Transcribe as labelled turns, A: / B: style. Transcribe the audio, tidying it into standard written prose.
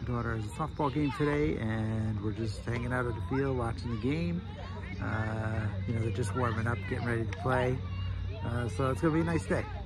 A: daughter has a softball game today, and we're just hanging out at the field watching the game. You know, they're just warming up, getting ready to play. So it's gonna be a nice day.